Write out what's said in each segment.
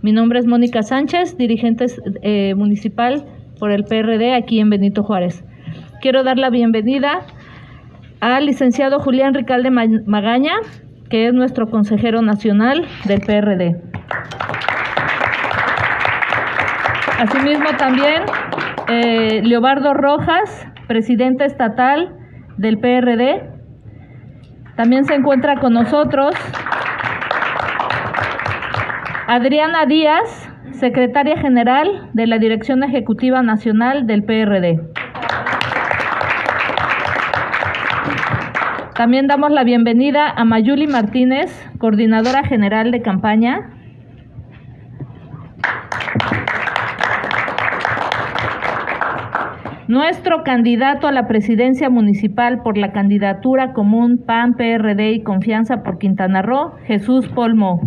Mi nombre es Mónica Sánchez, dirigente municipal por el PRD aquí en Benito Juárez. Quiero dar la bienvenida al licenciado Julián Ricalde Magaña, que es nuestro consejero nacional del PRD. Asimismo también Leobardo Rojas, presidente estatal del PRD. También se encuentra con nosotros Adriana Díaz, secretaria general de la Dirección Ejecutiva Nacional del PRD. También damos la bienvenida a Mayuli Martínez, coordinadora general de campaña. Nuestro candidato a la presidencia municipal por la candidatura común PAN, PRD y Confianza por Quintana Roo, Jesús Polmo.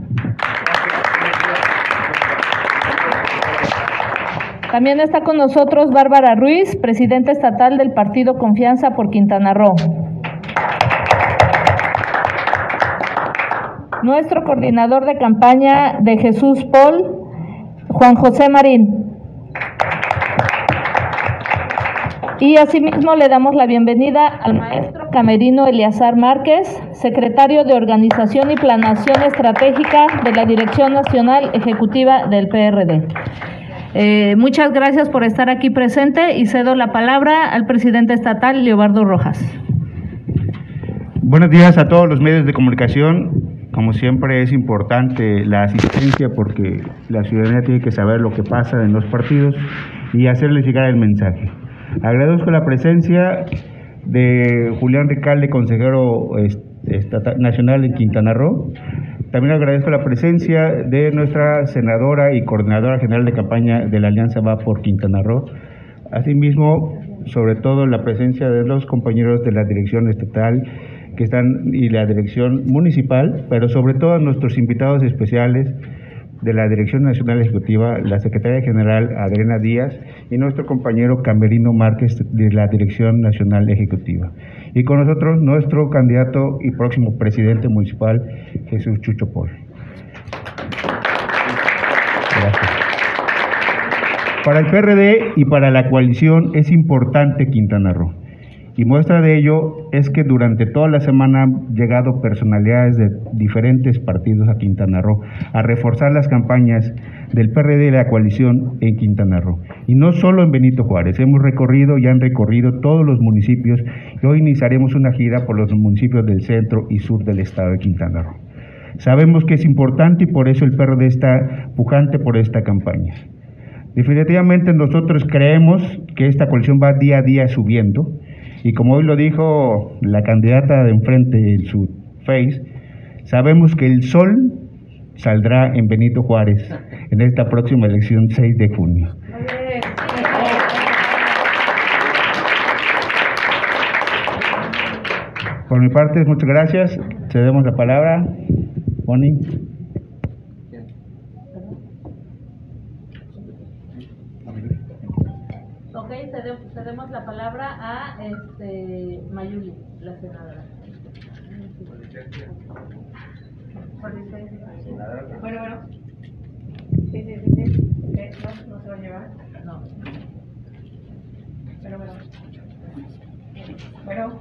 También está con nosotros Bárbara Ruiz, presidenta estatal del partido Confianza por Quintana Roo. Nuestro coordinador de campaña de Jesús Pol, Juan José Marín. Y asimismo le damos la bienvenida al maestro Camerino Eleazar Márquez, secretario de Organización y Planeación Estratégica de la Dirección Nacional Ejecutiva del PRD. Muchas gracias por estar aquí presente y cedo la palabra al presidente estatal, Leobardo Rojas. Buenos días a todos los medios de comunicación. Como siempre es importante la asistencia porque la ciudadanía tiene que saber lo que pasa en los partidos y hacerles llegar el mensaje. Agradezco la presencia de Julián Ricalde, consejero nacional en Quintana Roo. También agradezco la presencia de nuestra senadora y coordinadora general de campaña de la Alianza Va por Quintana Roo. Asimismo, sobre todo la presencia de los compañeros de la dirección estatal que están y la dirección municipal, pero sobre todo nuestros invitados especiales de la Dirección Nacional Ejecutiva, la Secretaria General Adriana Díaz y nuestro compañero Camerino Márquez de la Dirección Nacional Ejecutiva. Y con nosotros nuestro candidato y próximo presidente municipal, Jesús Chucho Pol. Gracias. Para el PRD y para la coalición es importante Quintana Roo. Y muestra de ello es que durante toda la semana han llegado personalidades de diferentes partidos a Quintana Roo a reforzar las campañas del PRD y la coalición en Quintana Roo. Y no solo en Benito Juárez, hemos recorrido y han recorrido todos los municipios y hoy iniciaremos una gira por los municipios del centro y sur del estado de Quintana Roo. Sabemos que es importante y por eso el PRD está pujante por esta campaña. Definitivamente nosotros creemos que esta coalición va día a día subiendo. Y como hoy lo dijo la candidata de enfrente en su Face, sabemos que el sol saldrá en Benito Juárez en esta próxima elección 6 de junio. Por mi parte, muchas gracias. Cedemos la palabra. Bonnie. Ok, cedemos la palabra a Mayuli, la senadora. Bueno. Sí. No se va a llevar. No. Bueno.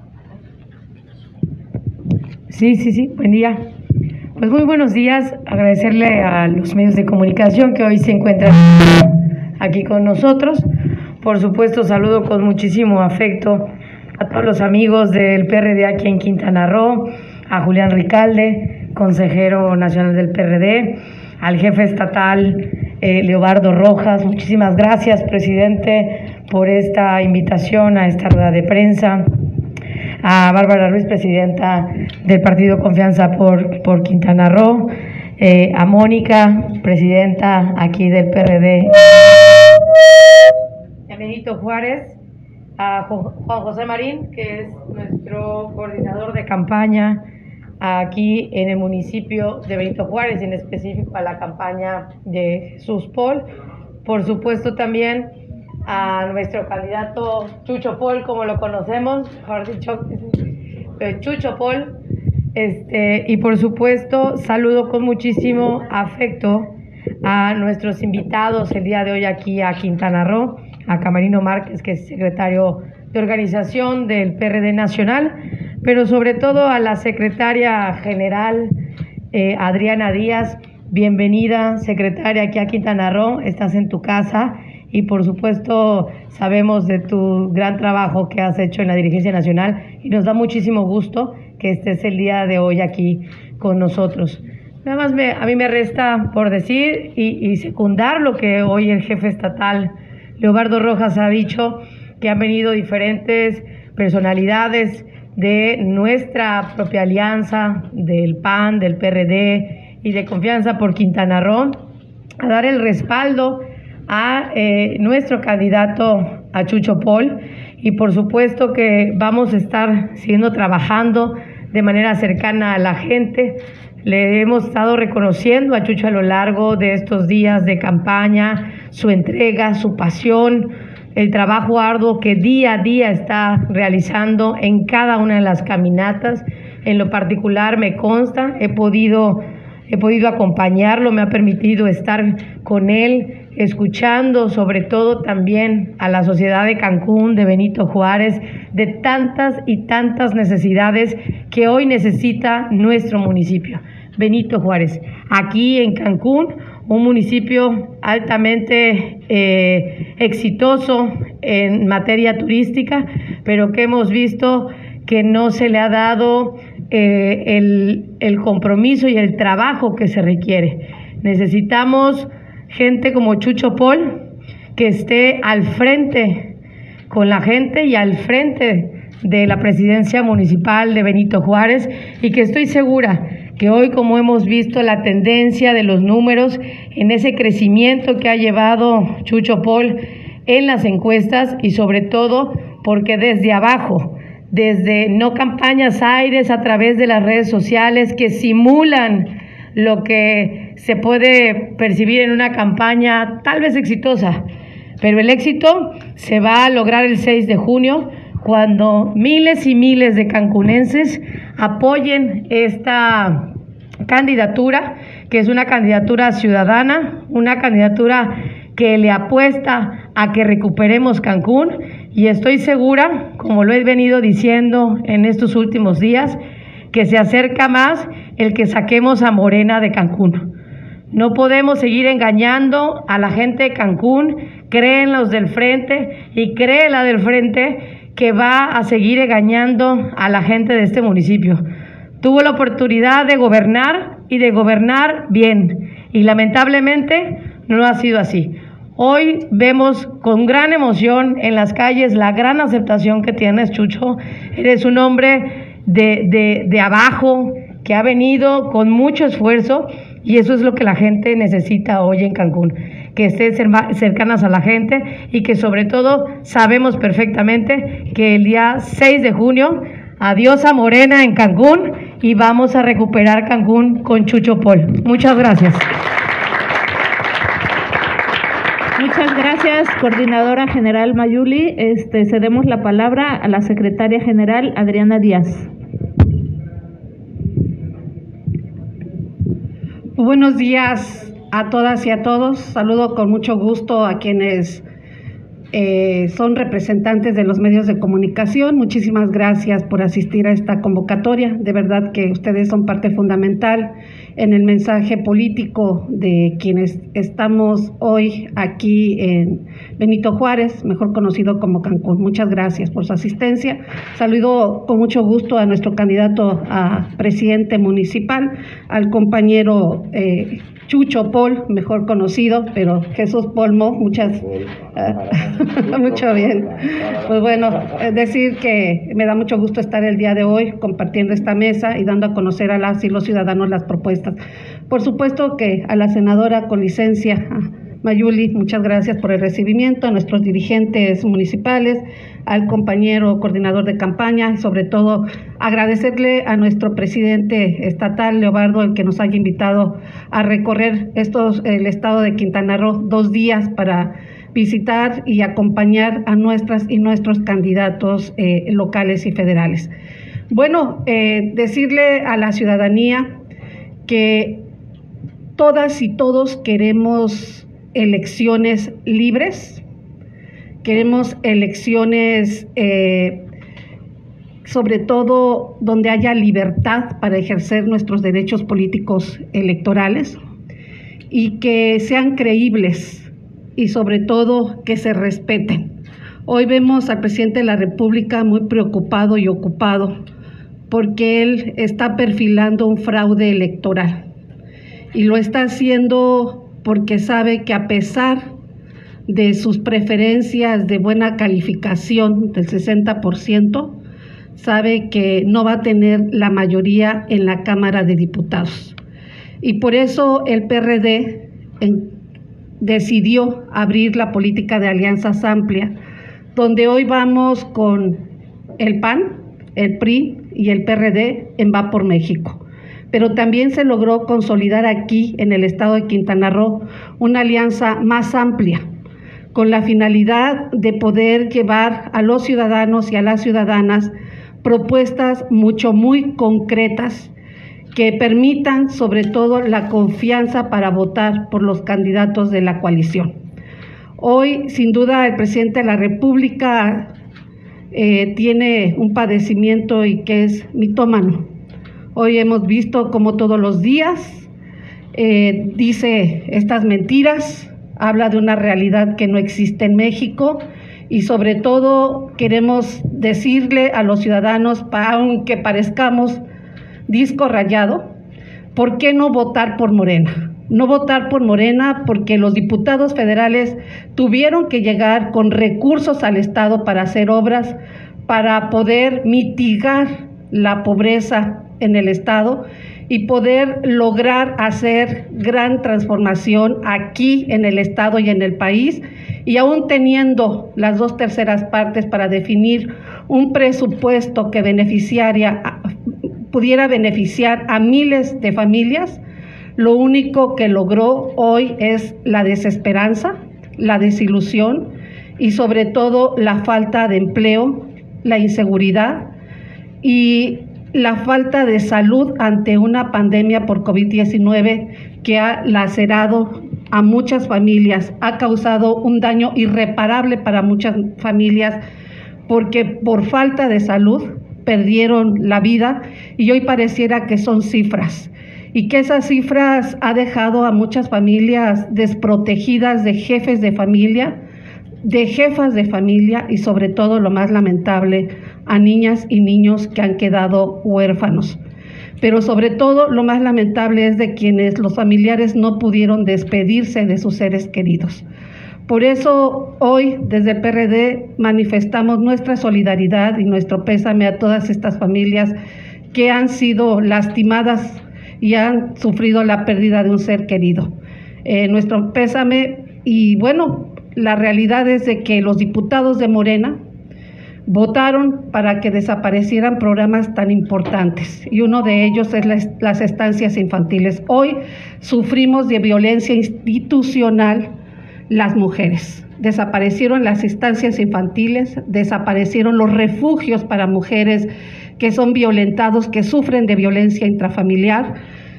Sí, buen día. Pues muy buenos días, agradecerle a los medios de comunicación que hoy se encuentran aquí con nosotros. Por supuesto, saludo con muchísimo afecto a todos los amigos del PRD aquí en Quintana Roo, a Julián Ricalde, consejero nacional del PRD, al jefe estatal Leobardo Rojas. Muchísimas gracias, presidente, por esta invitación a esta rueda de prensa. A Bárbara Ruiz, presidenta del partido Confianza por Quintana Roo, a Mónica, presidenta aquí del PRD en Benito Juárez, a Juan José Marín, que es nuestro coordinador de campaña aquí en el municipio de Benito Juárez, en específico a la campaña de Jesús Pol. Por supuesto también a nuestro candidato Chucho Pol, como lo conocemos, mejor dicho, Chucho Pol, y por supuesto saludo con muchísimo afecto a nuestros invitados el día de hoy aquí a Quintana Roo, a Camerino Márquez, que es secretario de organización del PRD Nacional, pero sobre todo a la secretaria general Adriana Díaz. Bienvenida, secretaria, aquí a Quintana Roo, estás en tu casa y por supuesto sabemos de tu gran trabajo que has hecho en la dirigencia nacional y nos da muchísimo gusto que estés el día de hoy aquí con nosotros. Nada más a mí me resta por decir y secundar lo que hoy el jefe estatal Leobardo Rojas ha dicho, que han venido diferentes personalidades de nuestra propia alianza, del PAN, del PRD y de Confianza por Quintana Roo, a dar el respaldo a nuestro candidato, a Chucho Paul, y por supuesto que vamos a estar siguiendo trabajando de manera cercana a la gente. Le hemos estado reconociendo a Chucho a lo largo de estos días de campaña, su entrega, su pasión, el trabajo arduo que día a día está realizando en cada una de las caminatas. En lo particular me consta, he podido acompañarlo, me ha permitido estar con él, escuchando sobre todo también a la sociedad de Cancún, de Benito Juárez, de tantas y tantas necesidades que hoy necesita nuestro municipio, Benito Juárez. Aquí en Cancún, un municipio altamente exitoso en materia turística, pero que hemos visto que no se le ha dado el compromiso y el trabajo que se requiere. Necesitamos gente como Chucho Paul, que esté al frente con la gente y al frente de la presidencia municipal de Benito Juárez, y que estoy segura que hoy, como hemos visto la tendencia de los números en ese crecimiento que ha llevado Chucho Paul en las encuestas, y sobre todo porque desde abajo, desde no campañas aires a través de las redes sociales que simulan lo que se puede percibir en una campaña tal vez exitosa, pero el éxito se va a lograr el 6 de junio cuando miles y miles de cancunenses apoyen esta candidatura, que es una candidatura ciudadana, una candidatura que le apuesta a que recuperemos Cancún, y estoy segura, como lo he venido diciendo en estos últimos días, que se acerca más el que saquemos a Morena de Cancún. No podemos seguir engañando a la gente de Cancún. Creen los del frente y cree la del frente que va a seguir engañando a la gente de este municipio. Tuvo la oportunidad de gobernar y de gobernar bien, y lamentablemente no ha sido así. Hoy vemos con gran emoción en las calles la gran aceptación que tienes, Chucho. Eres un hombre de abajo, que ha venido con mucho esfuerzo, y eso es lo que la gente necesita hoy en Cancún, que estén cercanas a la gente, y que sobre todo sabemos perfectamente que el día 6 de junio, adiós a Morena en Cancún, y vamos a recuperar Cancún con Chucho Paul. Muchas gracias. Muchas gracias, coordinadora general Mayuli. Cedemos la palabra a la secretaria general Adriana Díaz. Buenos días a todas y a todos. Saludo con mucho gusto a quienes son representantes de los medios de comunicación. Muchísimas gracias por asistir a esta convocatoria. De verdad que ustedes son parte fundamental en el mensaje político de quienes estamos hoy aquí en Benito Juárez, mejor conocido como Cancún. Muchas gracias por su asistencia. Saludo con mucho gusto a nuestro candidato a presidente municipal, al compañero Chucho Paul, mejor conocido, pero Jesús Polmo, mucho bien. Pues bueno, decir que me da mucho gusto estar el día de hoy compartiendo esta mesa y dando a conocer a las y los ciudadanos las propuestas. Por supuesto que a la senadora con licencia, Mayuli, muchas gracias por el recibimiento, a nuestros dirigentes municipales, al compañero coordinador de campaña y sobre todo agradecerle a nuestro presidente estatal, Leobardo, el que nos haya invitado a recorrer el estado de Quintana Roo 2 días para visitar y acompañar a nuestras y nuestros candidatos locales y federales. Bueno, decirle a la ciudadanía que todas y todos queremos elecciones libres, queremos elecciones sobre todo donde haya libertad para ejercer nuestros derechos políticos electorales y que sean creíbles y sobre todo que se respeten. Hoy vemos al presidente de la República muy preocupado y ocupado porque él está perfilando un fraude electoral y lo está haciendo porque sabe que a pesar de sus preferencias de buena calificación del 60%, sabe que no va a tener la mayoría en la Cámara de Diputados. Y por eso el PRD decidió abrir la política de alianzas amplias, donde hoy vamos con el PAN, el PRI y el PRD en Va por México. Pero también se logró consolidar aquí en el estado de Quintana Roo una alianza más amplia, con la finalidad de poder llevar a los ciudadanos y a las ciudadanas propuestas muy concretas que permitan sobre todo la confianza para votar por los candidatos de la coalición. Hoy, sin duda, el presidente de la República tiene un padecimiento y que es mitómano. Hoy hemos visto cómo todos los días dice estas mentiras, habla de una realidad que no existe en México y sobre todo queremos decirle a los ciudadanos, aunque parezcamos disco rayado, ¿por qué no votar por Morena? No votar por Morena porque los diputados federales tuvieron que llegar con recursos al Estado para hacer obras, para poder mitigar la pobreza en el Estado y poder lograr hacer gran transformación aquí en el Estado y en el país, y aún teniendo las 2/3 partes para definir un presupuesto que pudiera beneficiar a miles de familias, lo único que logró hoy es la desesperanza, la desilusión y sobre todo la falta de empleo, la inseguridad y la falta de salud ante una pandemia por COVID-19 que ha lacerado a muchas familias, ha causado un daño irreparable para muchas familias porque por falta de salud perdieron la vida y hoy pareciera que son cifras y que esas cifras ha dejado a muchas familias desprotegidas de jefes de familia, de jefas de familia y sobre todo lo más lamentable, a niñas y niños que han quedado huérfanos. Pero sobre todo lo más lamentable es de quienes los familiares no pudieron despedirse de sus seres queridos. Por eso hoy desde el PRD manifestamos nuestra solidaridad y nuestro pésame a todas estas familias que han sido lastimadas y han sufrido la pérdida de un ser querido. Nuestro pésame y bueno, la realidad es de que los diputados de Morena votaron para que desaparecieran programas tan importantes y uno de ellos es las estancias infantiles. Hoy sufrimos de violencia institucional las mujeres. Desaparecieron las estancias infantiles, desaparecieron los refugios para mujeres que son violentados, que sufren de violencia intrafamiliar.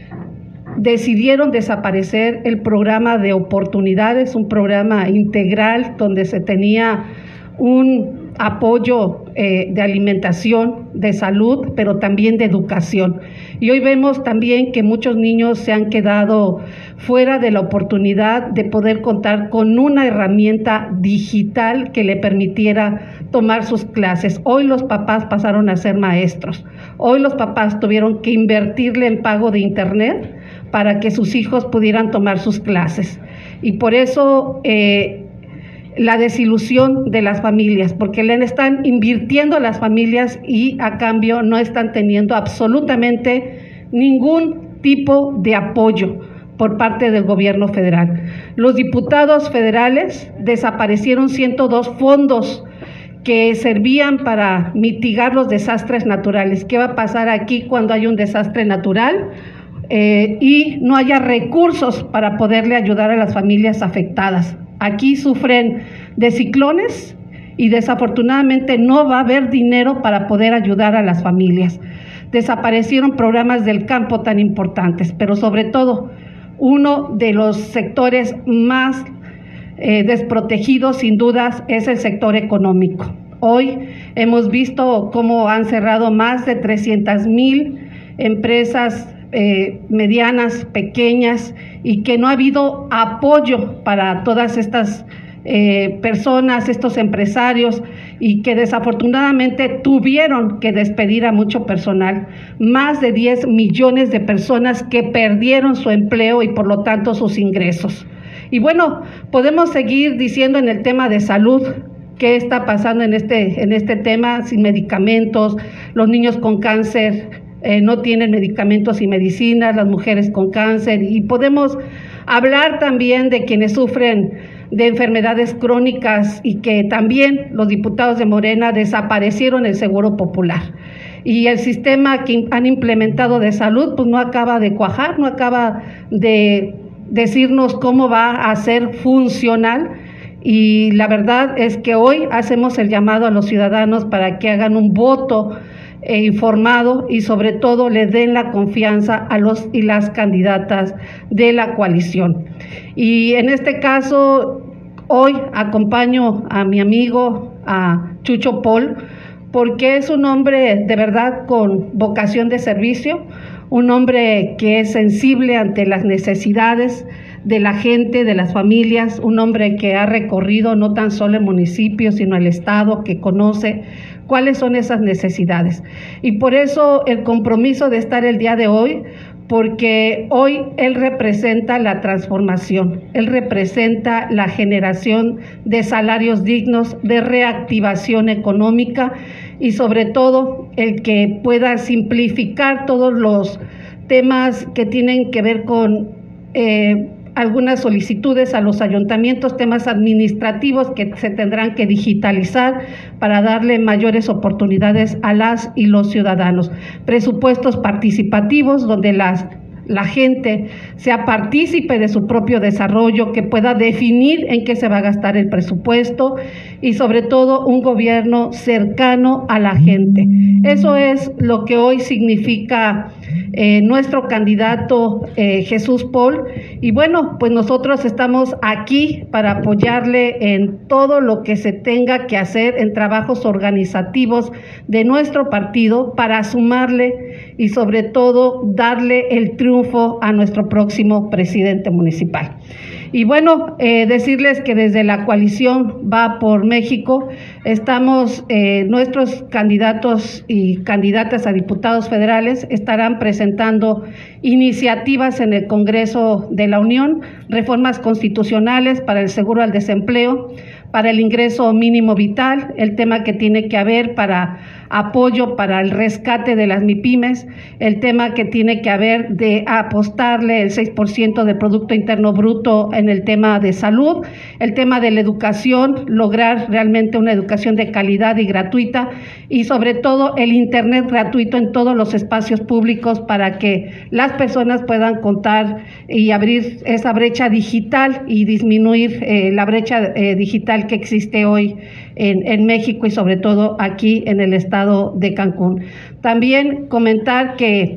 Decidieron desaparecer el programa de oportunidades, un programa integral donde se tenía un apoyo de alimentación, de salud, pero también de educación. Y hoy vemos también que muchos niños se han quedado fuera de la oportunidad de poder contar con una herramienta digital que le permitiera tomar sus clases. Hoy los papás pasaron a ser maestros. Hoy los papás tuvieron que invertirle el pago de internet para que sus hijos pudieran tomar sus clases. Y por eso la desilusión de las familias, porque le están invirtiendo a las familias y a cambio no están teniendo absolutamente ningún tipo de apoyo por parte del gobierno federal. Los diputados federales desaparecieron 102 fondos que servían para mitigar los desastres naturales. ¿Qué va a pasar aquí cuando hay un desastre natural y no haya recursos para poderle ayudar a las familias afectadas? Aquí sufren de ciclones y desafortunadamente no va a haber dinero para poder ayudar a las familias. Desaparecieron programas del campo tan importantes, pero sobre todo uno de los sectores más desprotegidos, sin dudas, es el sector económico. Hoy hemos visto cómo han cerrado más de 300,000 empresas medianas, pequeñas, y que no ha habido apoyo para todas estas personas, estos empresarios, y que desafortunadamente tuvieron que despedir a mucho personal, más de 10 millones de personas que perdieron su empleo y por lo tanto sus ingresos. Y bueno, podemos seguir diciendo en el tema de salud, qué está pasando en este tema, sin medicamentos, los niños con cáncer no tienen medicamentos y medicinas, las mujeres con cáncer, y podemos hablar también de quienes sufren de enfermedades crónicas y que también los diputados de Morena desaparecieron el Seguro Popular. Y el sistema que han implementado de salud pues no acaba de cuajar, no acaba de decirnos cómo va a ser funcional. Y la verdad es que hoy hacemos el llamado a los ciudadanos para que hagan un voto informado y sobre todo le den la confianza a los y las candidatas de la coalición. Y en este caso, hoy acompaño a mi amigo, a Chucho Paul, porque es un hombre de verdad con vocación de servicio, un hombre que es sensible ante las necesidades de la gente, de las familias, un hombre que ha recorrido no tan solo el municipio, sino el estado, que conoce cuáles son esas necesidades. Y por eso el compromiso de estar el día de hoy, porque hoy él representa la transformación, él representa la generación de salarios dignos, de reactivación económica y sobre todo el que pueda simplificar todos los temas que tienen que ver con algunas solicitudes a los ayuntamientos, temas administrativos que se tendrán que digitalizar para darle mayores oportunidades a las y los ciudadanos. Presupuestos participativos donde la gente sea partícipe de su propio desarrollo, que pueda definir en qué se va a gastar el presupuesto y sobre todo un gobierno cercano a la gente. Eso es lo que hoy significa nuestro candidato Jesús Paul, y bueno, pues nosotros estamos aquí para apoyarle en todo lo que se tenga que hacer en trabajos organizativos de nuestro partido para sumarle y sobre todo darle el triunfo a nuestro próximo presidente municipal. Y bueno, decirles que desde la coalición Va por México estamos, nuestros candidatos y candidatas a diputados federales estarán presentando iniciativas en el Congreso de la Unión, reformas constitucionales para el seguro al desempleo, para el ingreso mínimo vital, el tema que tiene que haber para apoyo para el rescate de las MIPYMES, el tema que tiene que haber de apostarle el 6% del Producto Interno Bruto en el tema de salud, el tema de la educación, lograr realmente una educación de calidad y gratuita, y sobre todo el Internet gratuito en todos los espacios públicos para que las personas puedan contar y abrir esa brecha digital y disminuir la brecha digital que existe hoy en México y sobre todo aquí en el estado de Cancún. También comentar que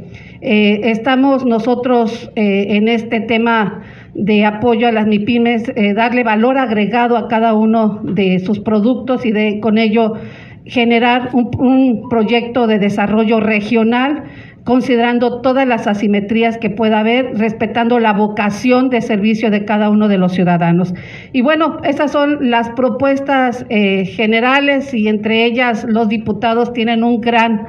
estamos nosotros en este tema de apoyo a las MIPYMES, darle valor agregado a cada uno de sus productos y con ello generar un proyecto de desarrollo regional, considerando todas las asimetrías que pueda haber, respetando la vocación de servicio de cada uno de los ciudadanos. Y bueno, esas son las propuestas generales, y entre ellas los diputados tienen un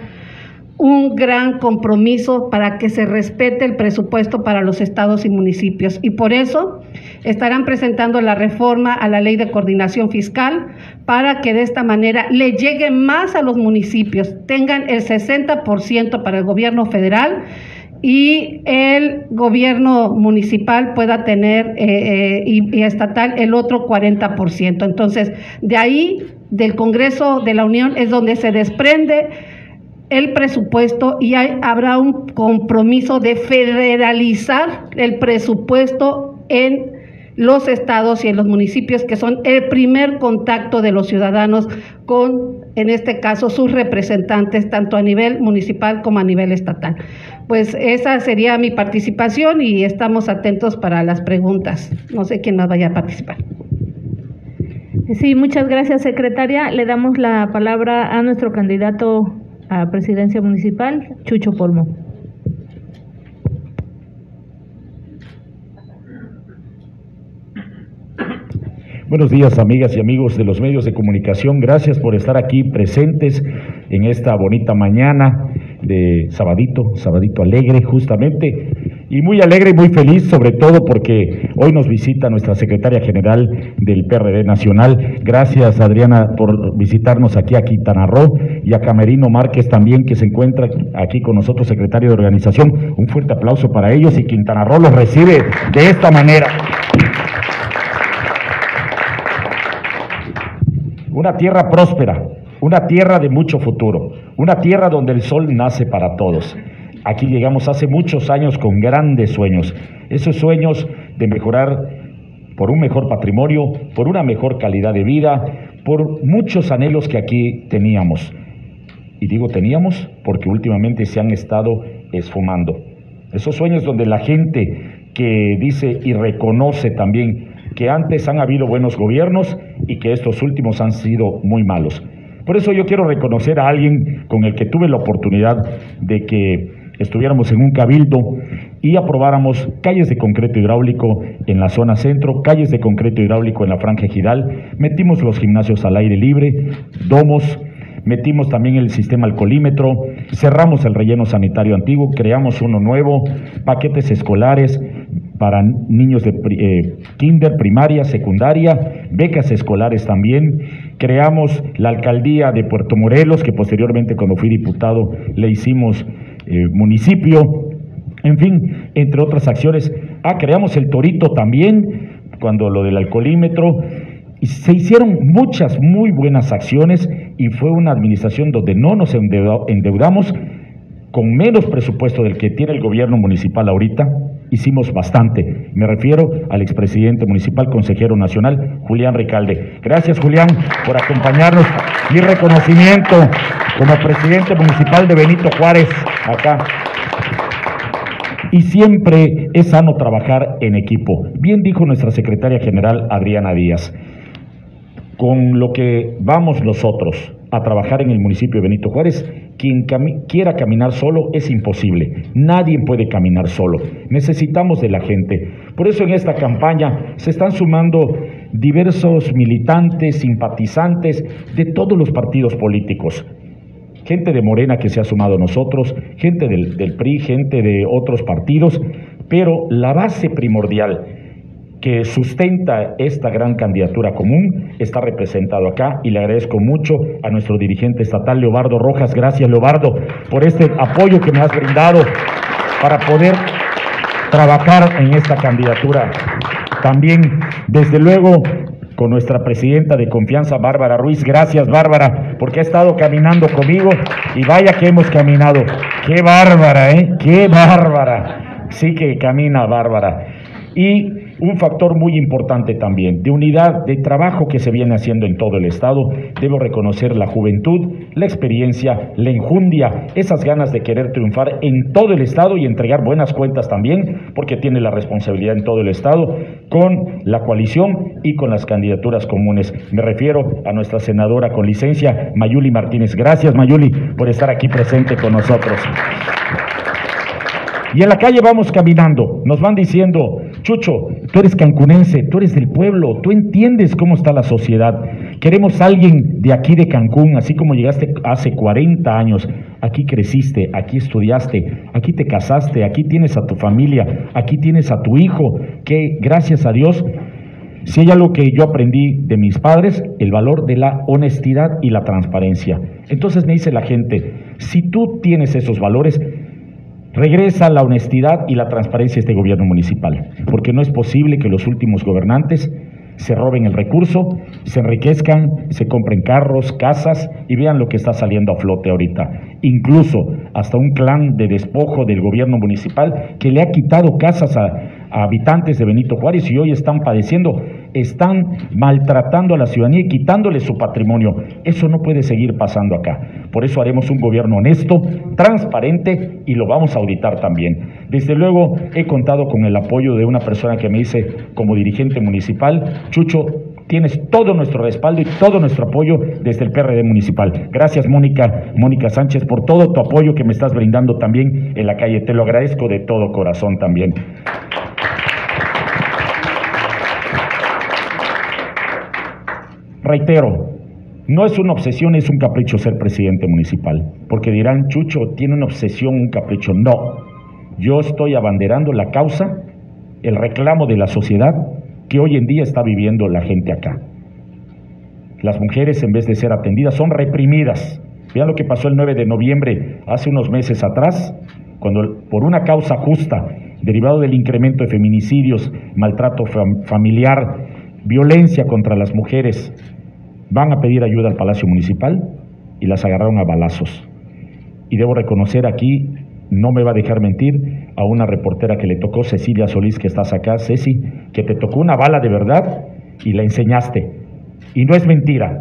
gran compromiso para que se respete el presupuesto para los estados y municipios, y por eso estarán presentando la reforma a la Ley de Coordinación Fiscal para que de esta manera le llegue más a los municipios, tengan el 60% para el gobierno federal y el gobierno municipal pueda tener y estatal el otro 40%. Entonces, de ahí, del Congreso de la Unión, es donde se desprende el presupuesto y habrá un compromiso de federalizar el presupuesto en los estados y en los municipios, que son el primer contacto de los ciudadanos con, en este caso, sus representantes, tanto a nivel municipal como a nivel estatal. Pues esa sería mi participación y estamos atentos para las preguntas. No sé quién más vaya a participar. Sí, muchas gracias, secretaria. Le damos la palabra a nuestro candidato a presidencia municipal, Chucho Polmo. Buenos días, amigas y amigos de los medios de comunicación. Gracias por estar aquí presentes en esta bonita mañana de sabadito alegre justamente, y muy alegre y muy feliz, sobre todo porque hoy nos visita nuestra secretaria general del PRD Nacional. Gracias, Adriana, por visitarnos aquí a Quintana Roo, y a Camerino Márquez también, que se encuentra aquí con nosotros, secretario de organización. Un fuerte aplauso para ellos, y Quintana Roo los recibe de esta manera. Una tierra próspera, una tierra de mucho futuro, una tierra donde el sol nace para todos. Aquí llegamos hace muchos años con grandes sueños, esos sueños de mejorar por un mejor patrimonio, por una mejor calidad de vida, por muchos anhelos que aquí teníamos. Y digo teníamos porque últimamente se han estado esfumando. Esos sueños donde la gente que dice y reconoce también que antes han habido buenos gobiernos y que estos últimos han sido muy malos. Por eso yo quiero reconocer a alguien con el que tuve la oportunidad de que estuviéramos en un cabildo y aprobáramos calles de concreto hidráulico en la zona centro, calles de concreto hidráulico en la franja ejidal, metimos los gimnasios al aire libre, domos, metimos también el sistema alcoholímetro, cerramos el relleno sanitario antiguo, creamos uno nuevo, paquetes escolares para niños de kinder, primaria, secundaria, becas escolares también. Creamos la alcaldía de Puerto Morelos, que posteriormente, cuando fui diputado, le hicimos municipio. En fin, entre otras acciones. Creamos el Torito también, cuando lo del alcoholímetro. Y se hicieron muchas muy buenas acciones, y fue una administración donde no nos endeudamos, con menos presupuesto del que tiene el gobierno municipal ahorita. Hicimos bastante. Me refiero al expresidente municipal, consejero nacional, Julián Recalde. Gracias, Julián, por acompañarnos. Mi reconocimiento como presidente municipal de Benito Juárez, acá. Y siempre es sano trabajar en equipo. Bien dijo nuestra secretaria general, Adriana Díaz. Con lo que vamos nosotros a trabajar en el municipio de Benito Juárez, quien quiera caminar solo es imposible. Nadie puede caminar solo. Necesitamos de la gente. Por eso en esta campaña se están sumando diversos militantes, simpatizantes de todos los partidos políticos. Gente de Morena que se ha sumado a nosotros, gente del PRI, gente de otros partidos, pero la base primordial que sustenta esta gran candidatura común está representado acá, y le agradezco mucho a nuestro dirigente estatal, Leobardo Rojas. Gracias, Leobardo, por este apoyo que me has brindado para poder trabajar en esta candidatura. También, desde luego, con nuestra presidenta de confianza, Bárbara Ruiz. Gracias, Bárbara, porque ha estado caminando conmigo, y vaya que hemos caminado. ¡Qué bárbara, ¡Qué bárbara! Sí que camina Bárbara. Y un factor muy importante también, de unidad, de trabajo que se viene haciendo en todo el estado. Debo reconocer la juventud, la experiencia, la enjundia, esas ganas de querer triunfar en todo el estado y entregar buenas cuentas también, porque tiene la responsabilidad en todo el estado, con la coalición y con las candidaturas comunes. Me refiero a nuestra senadora con licencia, Mayuli Martínez. Gracias, Mayuli, por estar aquí presente con nosotros. Y en la calle vamos caminando, nos van diciendo: Chucho, tú eres cancunense, tú eres del pueblo, tú entiendes cómo está la sociedad. Queremos a alguien de aquí de Cancún, así como llegaste hace 40 años. Aquí creciste, aquí estudiaste, aquí te casaste, aquí tienes a tu familia, aquí tienes a tu hijo, que gracias a Dios, si hay algo que yo aprendí de mis padres, el valor de la honestidad y la transparencia. Entonces me dice la gente, si tú tienes esos valores, regresa la honestidad y la transparencia a este gobierno municipal, porque no es posible que los últimos gobernantes se roben el recurso, se enriquezcan, se compren carros, casas, y vean lo que está saliendo a flote ahorita. Incluso hasta un clan de despojo del gobierno municipal que le ha quitado casas a habitantes de Benito Juárez y hoy están padeciendo, están maltratando a la ciudadanía y quitándole su patrimonio. Eso no puede seguir pasando acá. Por eso haremos un gobierno honesto, transparente y lo vamos a auditar también. Desde luego he contado con el apoyo de una persona que me dice como dirigente municipal: Chucho, tienes todo nuestro respaldo y todo nuestro apoyo desde el PRD municipal. Gracias, Mónica Sánchez, por todo tu apoyo que me estás brindando también en la calle. Te lo agradezco de todo corazón también. Reitero, no es una obsesión, es un capricho ser presidente municipal, porque dirán, Chucho, tiene una obsesión, un capricho. No, yo estoy abanderando la causa, el reclamo de la sociedad que hoy en día está viviendo la gente acá. Las mujeres, en vez de ser atendidas, son reprimidas. Vean lo que pasó el 9 de noviembre, hace unos meses atrás, cuando por una causa justa, derivado del incremento de feminicidios, maltrato familiar, violencia contra las mujeres, van a pedir ayuda al Palacio Municipal y las agarraron a balazos. Y debo reconocer aquí, no me va a dejar mentir, a una reportera que le tocó, Cecilia Solís, que estás acá, Ceci, que te tocó una bala de verdad y la enseñaste. Y no es mentira.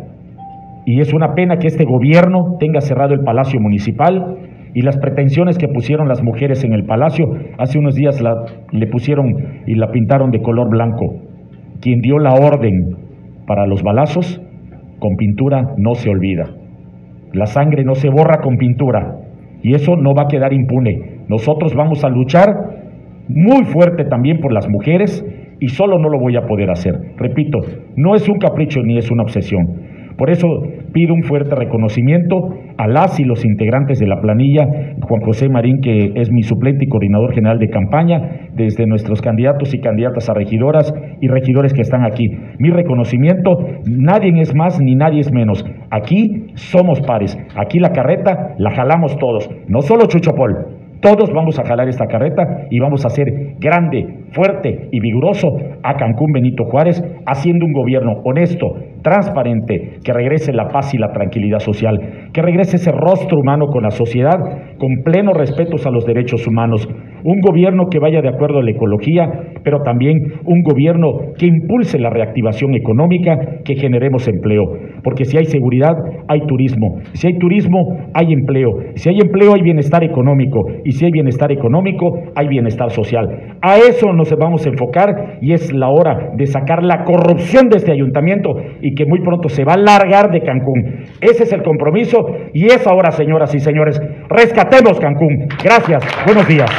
Y es una pena que este gobierno tenga cerrado el Palacio Municipal y las pretensiones que pusieron las mujeres en el Palacio. Hace unos días le pusieron y la pintaron de color blanco. Quien dio la orden para los balazos, con pintura no se olvida. La sangre no se borra con pintura. Y eso no va a quedar impune. Nosotros vamos a luchar muy fuerte también por las mujeres y solo no lo voy a poder hacer. Repito, no es un capricho ni es una obsesión. Por eso pido un fuerte reconocimiento a las y los integrantes de la planilla, Juan José Marín, que es mi suplente y coordinador general de campaña, desde nuestros candidatos y candidatas a regidoras y regidores que están aquí. Mi reconocimiento, nadie es más ni nadie es menos. Aquí somos pares, aquí la carreta la jalamos todos, no solo Chucho Pol. Todos vamos a jalar esta carreta y vamos a hacer grande, fuerte y vigoroso a Cancún Benito Juárez, haciendo un gobierno honesto, transparente, que regrese la paz y la tranquilidad social, que regrese ese rostro humano con la sociedad, con plenos respetos a los derechos humanos, un gobierno que vaya de acuerdo a la ecología, pero también un gobierno que impulse la reactivación económica, que generemos empleo, porque si hay seguridad, hay turismo, si hay turismo, hay empleo, si hay empleo, hay bienestar económico, y si hay bienestar económico, hay bienestar social. A eso nos vamos a enfocar y es la hora de sacar la corrupción de este ayuntamiento y que muy pronto se va a largar de Cancún. Ese es el compromiso y es ahora, señoras y señores, rescatemos Cancún. Gracias, buenos días.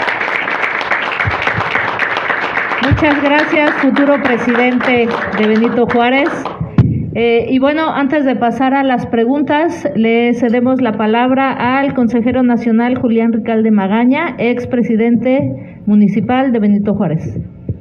Muchas gracias, futuro presidente de Benito Juárez. Y bueno, antes de pasar a las preguntas, le cedemos la palabra al consejero nacional Julián Ricalde Magaña, expresidente municipal de Benito Juárez.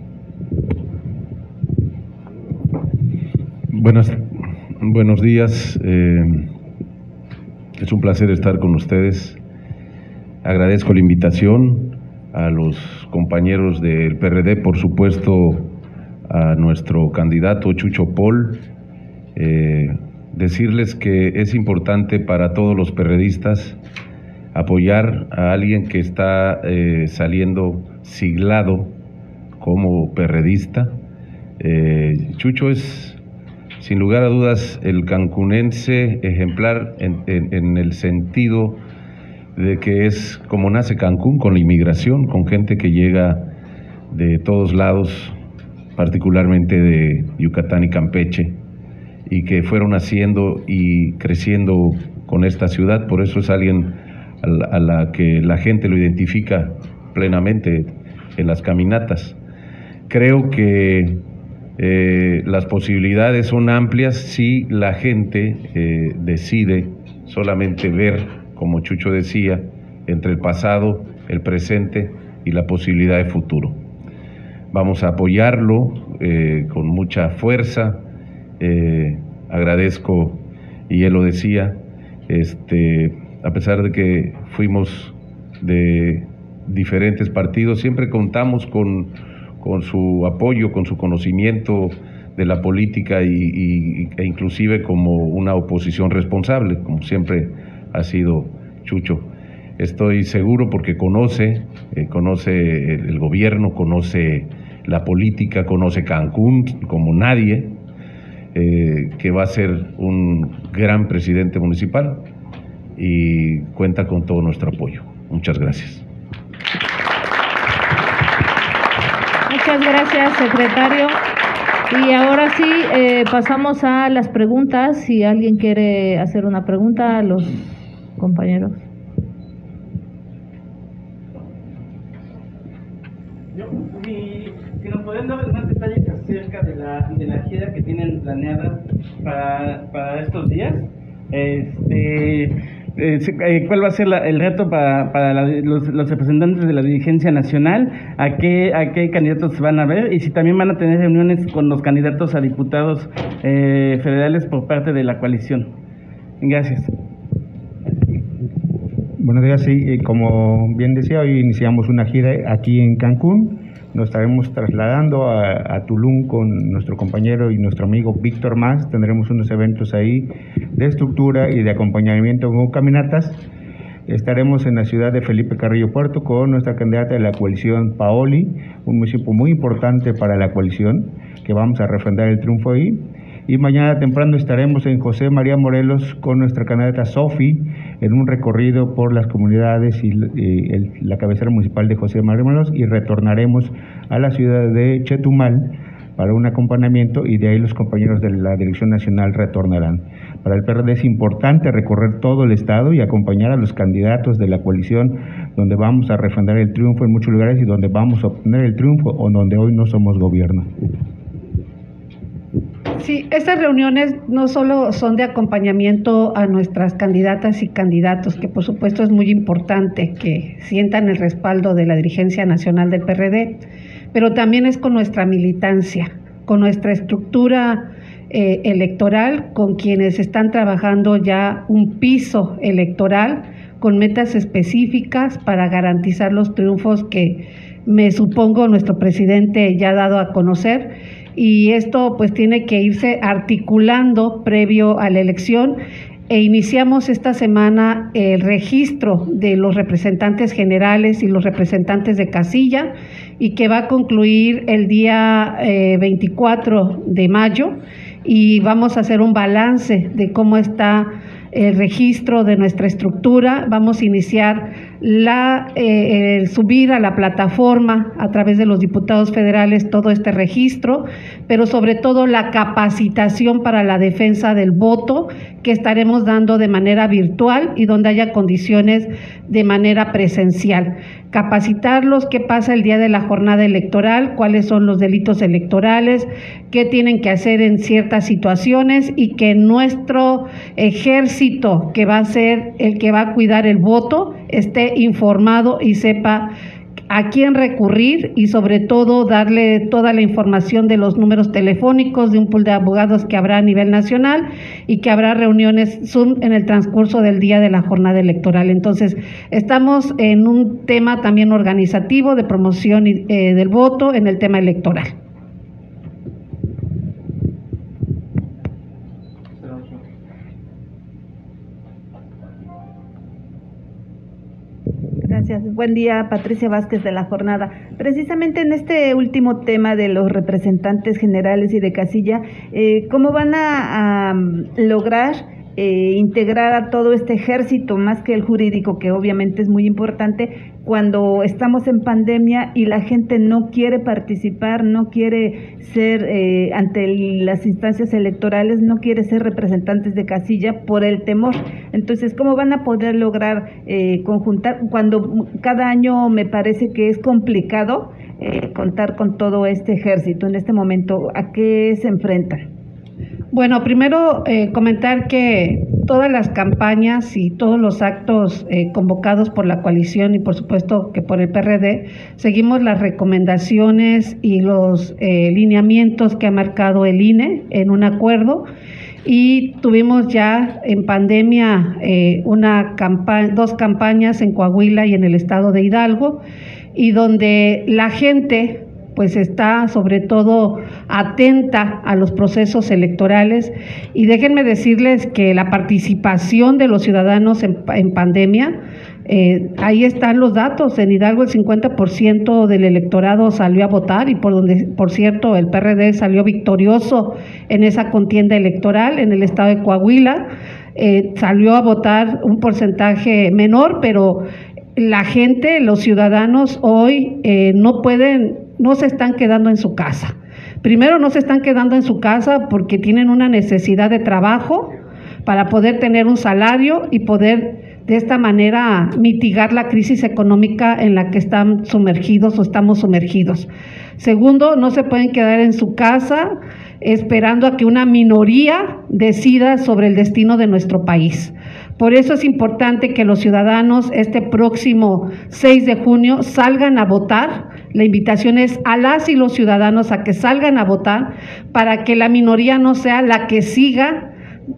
Buenos días. Es un placer estar con ustedes. Agradezco la invitación a los compañeros del PRD, por supuesto a nuestro candidato Chucho Pol. Decirles que es importante para todos los perredistas apoyar a alguien que está saliendo siglado como perredista. Chucho es, sin lugar a dudas, el cancunense ejemplar en el sentido de que es como nace Cancún, con la inmigración, con gente que llega de todos lados, particularmente de Yucatán y Campeche, y que fueron haciendo y creciendo con esta ciudad. Por eso es alguien a la que la gente lo identifica plenamente en las caminatas. Creo que las posibilidades son amplias si la gente decide solamente ver, como Chucho decía, entre el pasado, el presente y la posibilidad de futuro. Vamos a apoyarlo con mucha fuerza. Agradezco, y él lo decía, a pesar de que fuimos de diferentes partidos, siempre contamos con su apoyo, con su conocimiento de la política e inclusive como una oposición responsable, como siempre ha sido Chucho. Estoy seguro porque conoce el gobierno, conoce la política, conoce Cancún como nadie, que va a ser un gran presidente municipal y cuenta con todo nuestro apoyo. Muchas gracias. Muchas gracias, secretario. Y ahora sí, pasamos a las preguntas. Si alguien quiere hacer una pregunta a los compañeros. Si nos pueden dar más detalles acerca de la gira que tienen planeada para estos días. ¿Cuál va a ser el reto para los representantes de la dirigencia nacional? ¿A qué candidatos van a ver? Y si también van a tener reuniones con los candidatos a diputados federales por parte de la coalición. Gracias. Buenos días, sí, como bien decía, hoy iniciamos una gira aquí en Cancún. Nos estaremos trasladando a Tulum con nuestro compañero y nuestro amigo Víctor Mas. Tendremos unos eventos ahí de estructura y de acompañamiento con caminatas. Estaremos en la ciudad de Felipe Carrillo Puerto con nuestra candidata de la coalición, Paoli, un municipio muy importante para la coalición, que vamos a refrendar el triunfo ahí. Y mañana temprano estaremos en José María Morelos con nuestra candidata Sofi en un recorrido por las comunidades y la cabecera municipal de José María Morelos, y retornaremos a la ciudad de Chetumal para un acompañamiento, y de ahí los compañeros de la Dirección Nacional retornarán. Para el PRD es importante recorrer todo el estado y acompañar a los candidatos de la coalición, donde vamos a refrendar el triunfo en muchos lugares y donde vamos a obtener el triunfo o donde hoy no somos gobierno. Sí, estas reuniones no solo son de acompañamiento a nuestras candidatas y candidatos, que por supuesto es muy importante que sientan el respaldo de la dirigencia nacional del PRD, pero también es con nuestra militancia, con nuestra estructura electoral, con quienes están trabajando ya un piso electoral con metas específicas para garantizar los triunfos que me supongo nuestro presidente ya ha dado a conocer. Y esto pues tiene que irse articulando previo a la elección, e iniciamos esta semana el registro de los representantes generales y los representantes de casilla, y que va a concluir el día 24 de mayo, y vamos a hacer un balance de cómo está el registro de nuestra estructura. Vamos a iniciar el subir a la plataforma a través de los diputados federales todo este registro, pero sobre todo la capacitación para la defensa del voto, que estaremos dando de manera virtual y donde haya condiciones de manera presencial. Capacitarlos qué pasa el día de la jornada electoral, cuáles son los delitos electorales, qué tienen que hacer en ciertas situaciones, y que nuestro ejército, que va a ser el que va a cuidar el voto, esté informado y sepa a quién recurrir, y sobre todo darle toda la información de los números telefónicos de un pool de abogados que habrá a nivel nacional, y que habrá reuniones Zoom en el transcurso del día de la jornada electoral. Entonces, estamos en un tema también organizativo de promoción del voto en el tema electoral. Gracias. Buen día, Patricia Vázquez de La Jornada. Precisamente en este último tema de los representantes generales y de casilla, ¿cómo van a lograr integrar a todo este ejército, más que el jurídico, que obviamente es muy importante, cuando estamos en pandemia y la gente no quiere participar, no quiere ser, ante las instancias electorales, no quiere ser representantes de casilla por el temor? Entonces, ¿cómo van a poder lograr conjuntar, cuando cada año me parece que es complicado contar con todo este ejército? En este momento, ¿a qué se enfrentan? Bueno, primero comentar que todas las campañas y todos los actos convocados por la coalición y por supuesto que por el PRD, seguimos las recomendaciones y los lineamientos que ha marcado el INE en un acuerdo, y tuvimos ya en pandemia dos campañas en Coahuila y en el estado de Hidalgo, y donde la gente pues está sobre todo atenta a los procesos electorales. Y déjenme decirles que la participación de los ciudadanos en pandemia Ahí están los datos. En Hidalgo el 50% del electorado salió a votar y por cierto, el PRD salió victorioso en esa contienda electoral. En el estado de Coahuila salió a votar un porcentaje menor, pero la gente, los ciudadanos hoy no se están quedando en su casa. Primero, no se están quedando en su casa porque tienen una necesidad de trabajo para poder tener un salario y poder de esta manera mitigar la crisis económica en la que están sumergidos o estamos sumergidos. Segundo, no se pueden quedar en su casa esperando a que una minoría decida sobre el destino de nuestro país. Por eso es importante que los ciudadanos este próximo 6 de junio salgan a votar. La invitación es a las y los ciudadanos a que salgan a votar para que la minoría no sea la que siga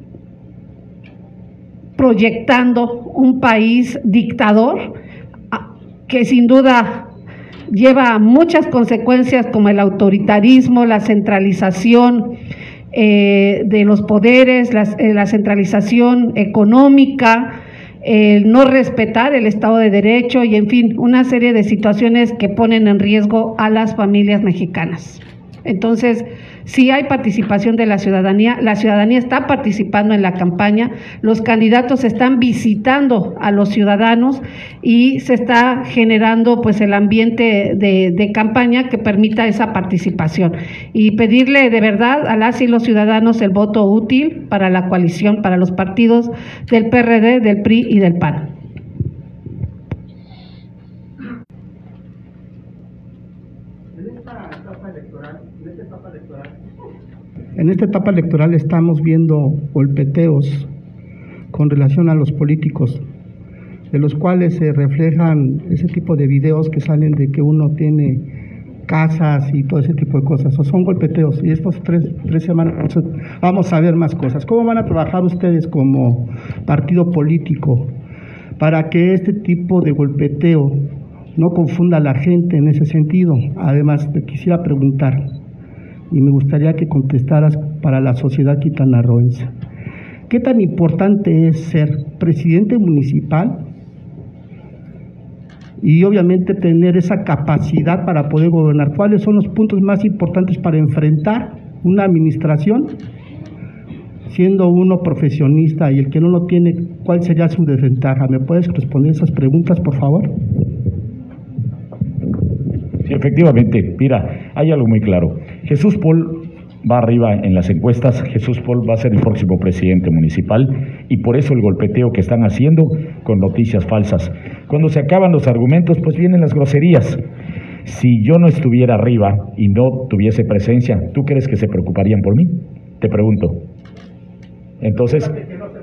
proyectando un país dictador que sin duda lleva muchas consecuencias como el autoritarismo, la centralización de los poderes, la centralización económica, el no respetar el Estado de Derecho y en fin, una serie de situaciones que ponen en riesgo a las familias mexicanas. Entonces, sí hay participación de la ciudadanía está participando en la campaña, los candidatos están visitando a los ciudadanos y se está generando pues el ambiente de campaña que permita esa participación y pedirle de verdad a las y los ciudadanos el voto útil para la coalición, para los partidos del PRD, del PRI y del PAN. En esta etapa electoral estamos viendo golpeteos con relación a los políticos, de los cuales se reflejan ese tipo de videos que salen de que uno tiene casas y todo ese tipo de cosas. O son golpeteos y estas tres semanas vamos a ver más cosas. ¿Cómo van a trabajar ustedes como partido político para que este tipo de golpeteo no confunda a la gente en ese sentido? Además, te quisiera preguntar, y me gustaría que contestaras para la sociedad quintanarroense, ¿qué tan importante es ser presidente municipal y obviamente tener esa capacidad para poder gobernar? ¿Cuáles son los puntos más importantes para enfrentar una administración siendo uno profesionista y el que no lo tiene, cuál sería su desventaja? ¿Me puedes responder esas preguntas, por favor? Sí, efectivamente, mira, hay algo muy claro. Jesús Paul va arriba en las encuestas, Jesús Paul va a ser el próximo presidente municipal y por eso el golpeteo que están haciendo con noticias falsas. Cuando se acaban los argumentos, pues vienen las groserías. Si yo no estuviera arriba y no tuviese presencia, ¿tú crees que se preocuparían por mí? Te pregunto. Entonces,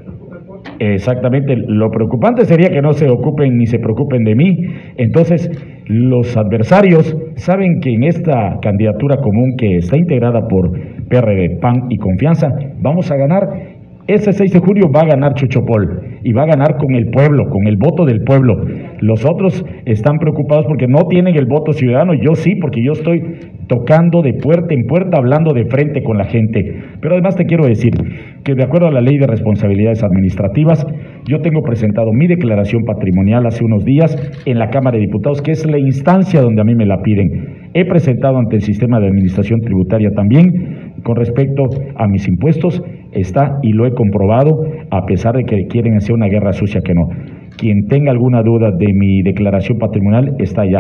exactamente, lo preocupante sería que no se ocupen ni se preocupen de mí. Entonces, los adversarios saben que en esta candidatura común que está integrada por PRD, PAN y Confianza, vamos a ganar. Ese 6 de junio va a ganar Chucho Paul y va a ganar con el pueblo, con el voto del pueblo. Los otros están preocupados porque no tienen el voto ciudadano. Yo sí, porque yo estoy tocando de puerta en puerta, hablando de frente con la gente. Pero además te quiero decir que de acuerdo a la Ley de Responsabilidades Administrativas, yo tengo presentado mi declaración patrimonial hace unos días en la Cámara de Diputados, que es la instancia donde a mí me la piden. He presentado ante el Sistema de Administración Tributaria también, con respecto a mis impuestos, está y lo he comprobado, a pesar de que quieren hacer una guerra sucia que no. Quien tenga alguna duda de mi declaración patrimonial está allá.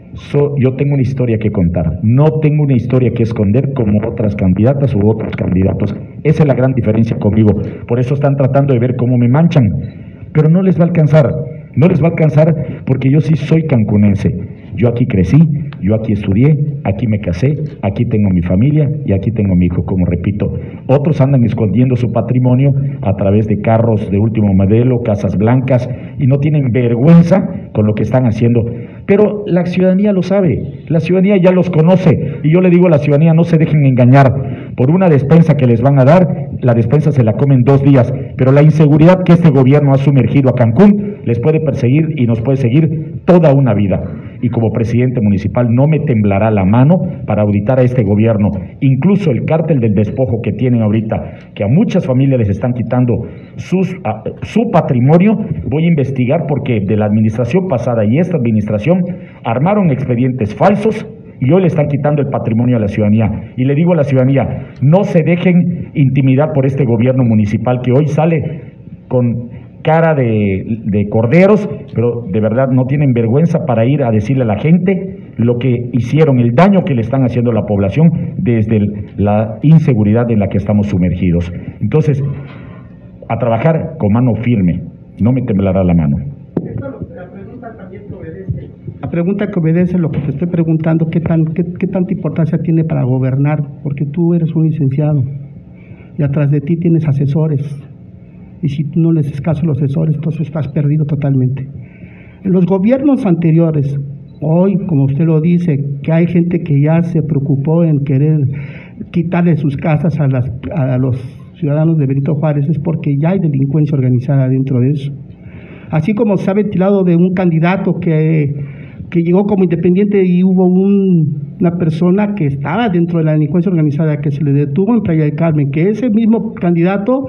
Yo tengo una historia que contar, no tengo una historia que esconder como otras candidatas u otros candidatos. Esa es la gran diferencia conmigo. Por eso están tratando de ver cómo me manchan, pero no les va a alcanzar. No les va a alcanzar porque yo sí soy cancunense. Yo aquí crecí, yo aquí estudié, aquí me casé, aquí tengo mi familia y aquí tengo mi hijo, como repito. Otros andan escondiendo su patrimonio a través de carros de último modelo, casas blancas, y no tienen vergüenza con lo que están haciendo. Pero la ciudadanía lo sabe, la ciudadanía ya los conoce, y yo le digo a la ciudadanía, no se dejen engañar. Por una despensa que les van a dar, la despensa se la comen 2 días, pero la inseguridad que este gobierno ha sumergido a Cancún les puede perseguir y nos puede seguir toda una vida. y como presidente municipal no me temblará la mano para auditar a este gobierno, incluso el cártel del despojo que tienen ahorita, que a muchas familias les están quitando su patrimonio. Voy a investigar porque de la administración pasada y esta administración armaron expedientes falsos y hoy le están quitando el patrimonio a la ciudadanía. Y le digo a la ciudadanía, no se dejen intimidar por este gobierno municipal que hoy sale con cara de corderos, pero de verdad no tienen vergüenza para ir a decirle a la gente lo que hicieron, el daño que le están haciendo a la población desde la inseguridad en la que estamos sumergidos. Entonces, a trabajar con mano firme, no me temblará la mano. La pregunta que obedece lo que te estoy preguntando, ¿qué tanta importancia tiene para gobernar? Porque tú eres un licenciado y atrás de ti tienes asesores. Y si tú no les haces caso a los asesores, entonces estás perdido totalmente. En los gobiernos anteriores, hoy, como usted lo dice, que hay gente que ya se preocupó en querer quitarle sus casas a los ciudadanos de Benito Juárez, es porque ya hay delincuencia organizada dentro de eso. Así como se ha ventilado de un candidato que llegó como independiente y hubo una persona que estaba dentro de la delincuencia organizada que se le detuvo en Playa del Carmen, que ese mismo candidato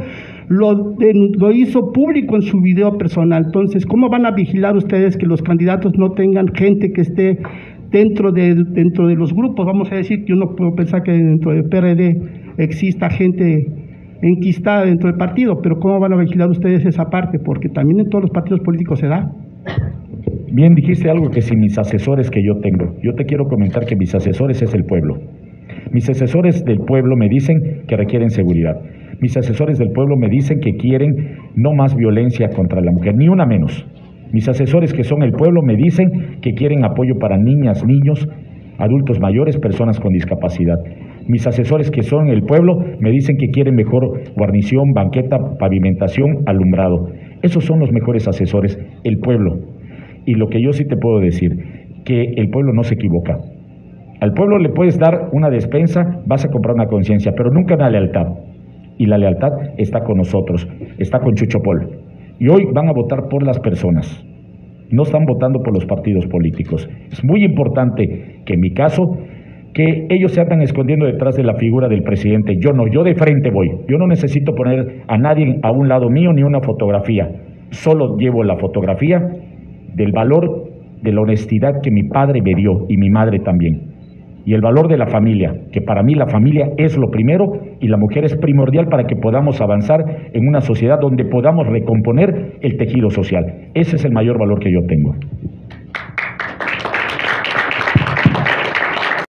lo hizo público en su video personal. Entonces, ¿cómo van a vigilar ustedes que los candidatos no tengan gente que esté dentro de los grupos? Vamos a decir que yo no puedo pensar que dentro del PRD exista gente enquistada dentro del partido, pero ¿cómo van a vigilar ustedes esa parte? Porque también en todos los partidos políticos se da. Bien, dijiste algo que si mis asesores que yo tengo, yo te quiero comentar que mis asesores es el pueblo. Mis asesores del pueblo me dicen que requieren seguridad. Mis asesores del pueblo me dicen que quieren no más violencia contra la mujer, ni una menos. Mis asesores que son el pueblo me dicen que quieren apoyo para niñas, niños, adultos mayores, personas con discapacidad. Mis asesores que son el pueblo me dicen que quieren mejor guarnición, banqueta, pavimentación, alumbrado. Esos son los mejores asesores, el pueblo. Y lo que yo sí te puedo decir, que el pueblo no se equivoca. Al pueblo le puedes dar una despensa, vas a comprar una conciencia, pero nunca una lealtad. Y la lealtad está con nosotros, está con Chucho Pol. Y hoy van a votar por las personas, no están votando por los partidos políticos. Es muy importante que en mi caso, que ellos se andan escondiendo detrás de la figura del presidente. Yo no, yo de frente voy. Yo no necesito poner a nadie a un lado mío ni una fotografía. Solo llevo la fotografía del valor de la honestidad que mi padre me dio y mi madre también. Y el valor de la familia, que para mí la familia es lo primero y la mujer es primordial para que podamos avanzar en una sociedad donde podamos recomponer el tejido social. Ese es el mayor valor que yo tengo.